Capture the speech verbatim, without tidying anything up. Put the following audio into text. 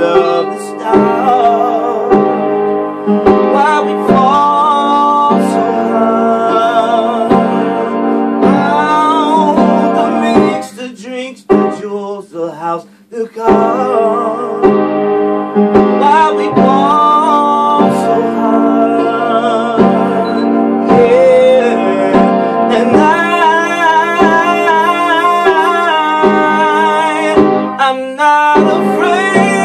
of the stars. Why we fall so high? Oh, the mix, the drinks, the jewels, the house, the car. Why we fall so high? Yeah, and I, I'm not afraid.